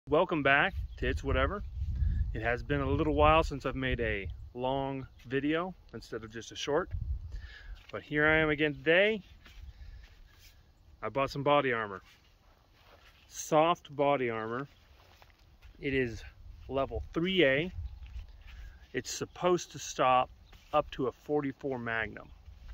Welcome back to It's Whatever. It has been a little while since I've made a long video instead of just a short, but here I am again today. I bought some body armor, soft body armor. It is level 3A. It's supposed to stop up to a 44 Magnum.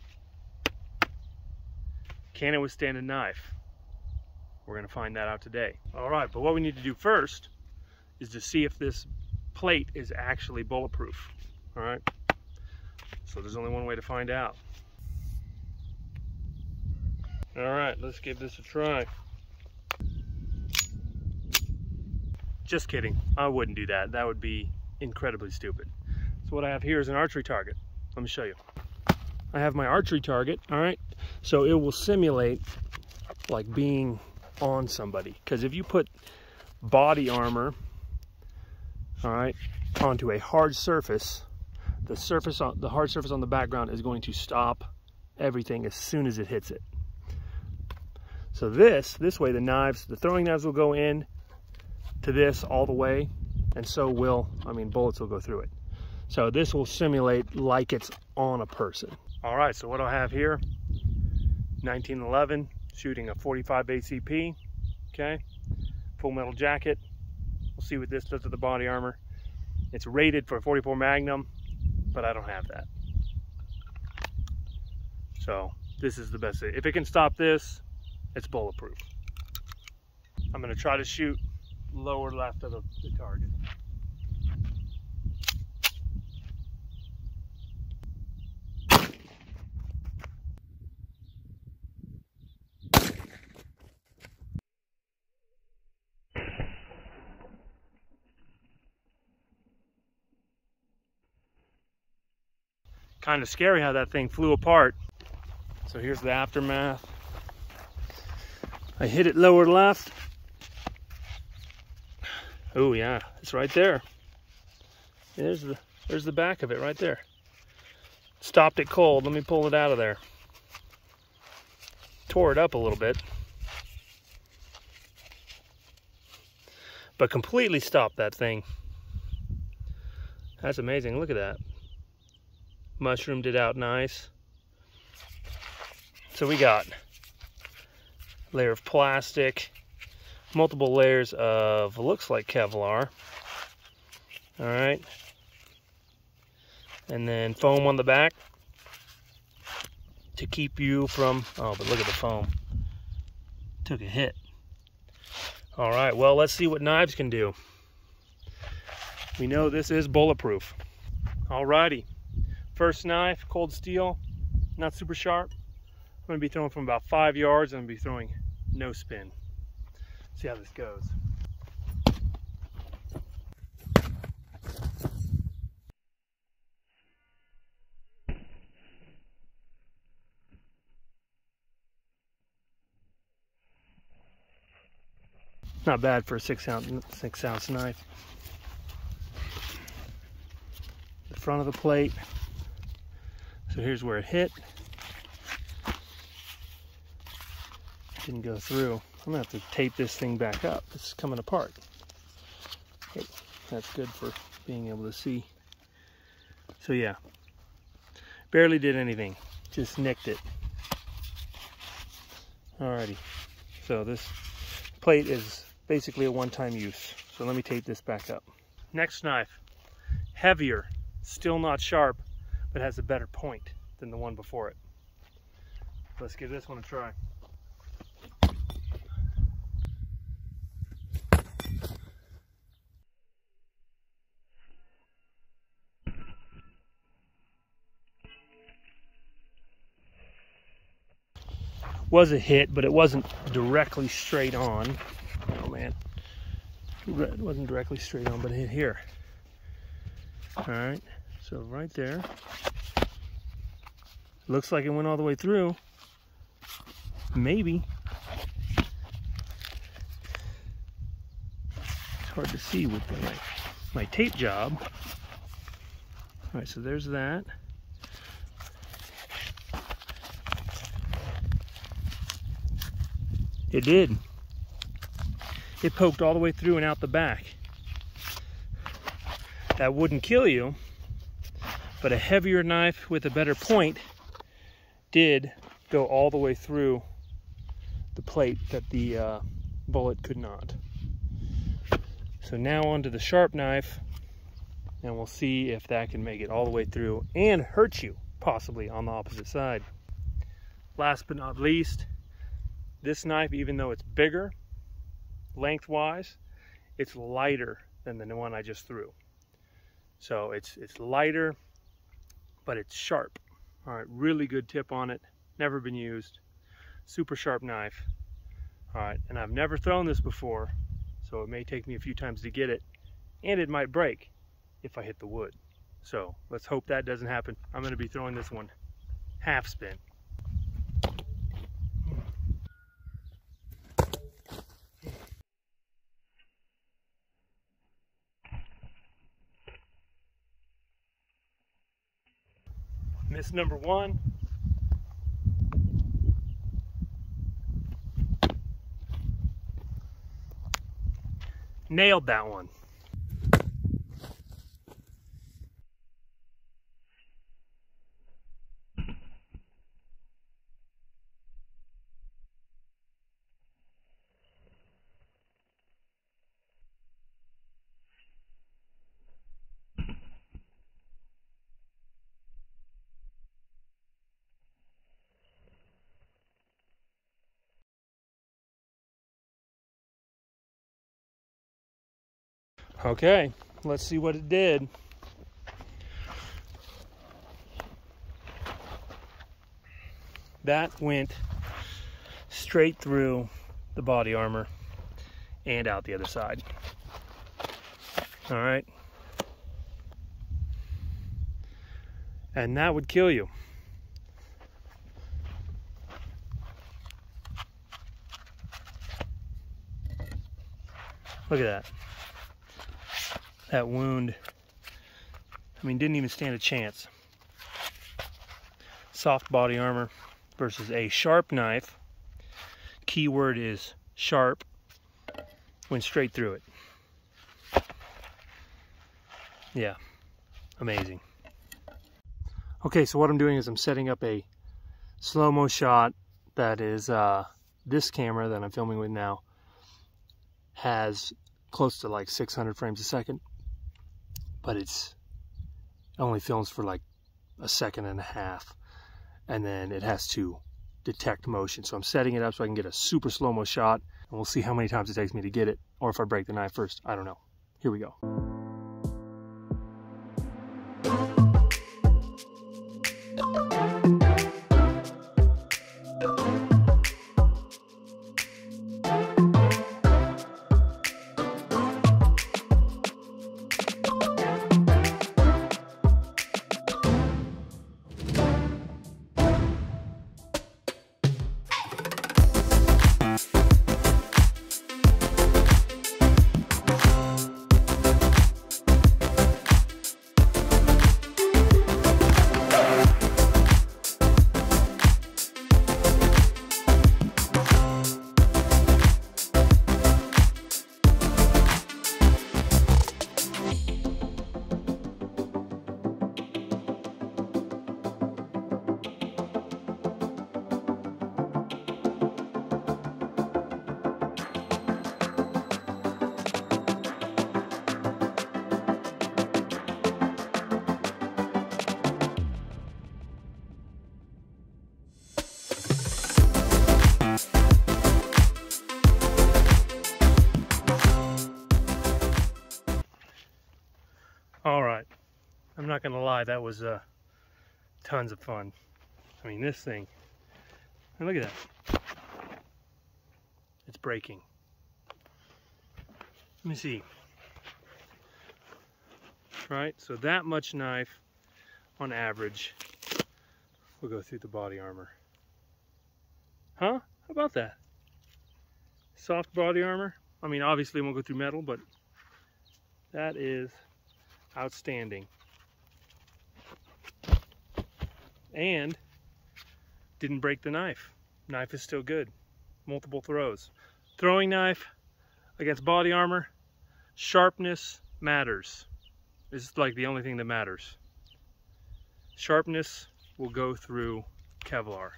Can it withstand a knife? We're going to find that out today. All right, but what we need to do first is to see if this plate is actually bulletproof. All right, so there's only one way to find out. All right, let's give this a try. Just kidding, I wouldn't do that. That would be incredibly stupid. So what I have here is an archery target. Let me show you. I have my archery target, all right? So it will simulate like being on somebody, because if you put body armor, all right, onto a hard surface, the hard surface on the background is going to stop everything as soon as it hits it. So this way the throwing knives will go in to this all the way, and so will, bullets will go through it. So this will simulate like it's on a person. All right, so what I have here, 1911, shooting a 45 ACP, okay? Full metal jacket. We'll see what this does to the body armor. It's rated for a 44 Magnum, but I don't have that. So this is the best. If it can stop this, it's bulletproof. I'm gonna try to shoot lower left of the target. Kind of scary how that thing flew apart. So here's the aftermath. I hit it lower left. Oh yeah, it's right there. There's the back of it right there. Stopped it cold. Let me pull it out of there. Tore it up a little bit, but completely stopped that thing. That's amazing. Look at that. Mushroomed it out nice. So we got a layer of plastic, multiple layers of, looks like Kevlar. All right. And then foam on the back to keep you from, oh, but look at the foam. Took a hit. All right, well, let's see what knives can do. We know this is bulletproof. All righty. First knife, cold steel, not super sharp. I'm gonna be throwing from about 5 yards. I'm gonna be throwing no spin. See how this goes. Not bad for a 6-ounce knife. The front of the plate. So here's where it hit. Didn't go through. I'm gonna have to tape this thing back up. It's coming apart. Hey, that's good for being able to see. So yeah, barely did anything. Just nicked it. Alrighty. So this plate is basically a one-time use. So let me tape this back up. Next knife, heavier, still not sharp, but has a better point than the one before it. Let's give this one a try. Was a hit, but it wasn't directly straight on. Oh man, it wasn't directly straight on, but it hit here. All right, so right there. Looks like it went all the way through. Maybe. It's hard to see with my tape job. All right, so there's that. It did. it poked all the way through and out the back. That wouldn't kill you, but a heavier knife with a better point did go all the way through the plate that the bullet could not. So now onto the sharp knife, and we'll see if that can make it all the way through and hurt you, possibly, on the opposite side. Last but not least, this knife, even though it's bigger lengthwise, it's lighter than the one I just threw. So it's lighter, but it's sharp. All right, really good tip on it. Never been used. Super sharp knife. All right, and I've never thrown this before, so it may take me a few times to get it, and it might break if I hit the wood. So let's hope that doesn't happen. I'm going to be throwing this one half spin. Miss number one. Nailed that one. Okay, let's see what it did. That went straight through the body armor and out the other side. All right. And that would kill you. Look at that. That wound, I mean, didn't even stand a chance. Soft body armor versus a sharp knife. Key word is sharp. Went straight through it. Yeah, amazing. Okay, so what I'm doing is I'm setting up a slow-mo shot that is, this camera that I'm filming with now has close to like 600 frames a second. But it only films for like a second and a half, and then it has to detect motion. So I'm setting it up so I can get a super slow-mo shot, and we'll see how many times it takes me to get it, or if I break the knife first. I don't know. Here we go. All right, I'm not gonna lie, that was tons of fun. I mean, this thing, look at that. It's breaking. Let me see. Right, so that much knife on average will go through the body armor. Huh? How about that? Soft body armor. I mean, obviously it won't go through metal, but that is outstanding. And didn't break the knife. Knife is still good. Multiple throws. Throwing knife, against body armor, sharpness matters. It's like the only thing that matters. Sharpness will go through Kevlar.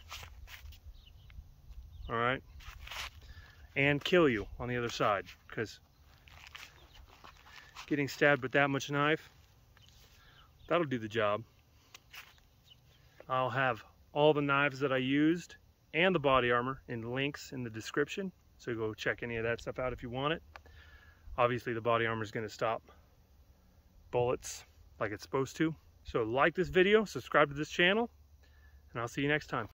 All right, and kill you on the other side, because getting stabbed with that much knife, that'll do the job. I'll have all the knives that I used and the body armor in links in the description, so go check any of that stuff out if you want it. Obviously the body armor is going to stop bullets like it's supposed to. So like this video, subscribe to this channel, and I'll see you next time.